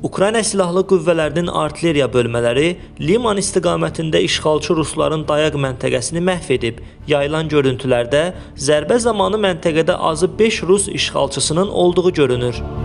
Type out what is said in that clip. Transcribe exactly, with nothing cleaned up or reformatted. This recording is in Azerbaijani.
Ukrayna Silahlı Qüvvələrinin artilleriya bölmələri Liman istiqamətində işğalçı Rusların dayaq məntəqəsini məhv edib. Yayılan görüntülərdə zərbə zamanı məntəqədə azı beş Rus işğalçısının olduğu görünür.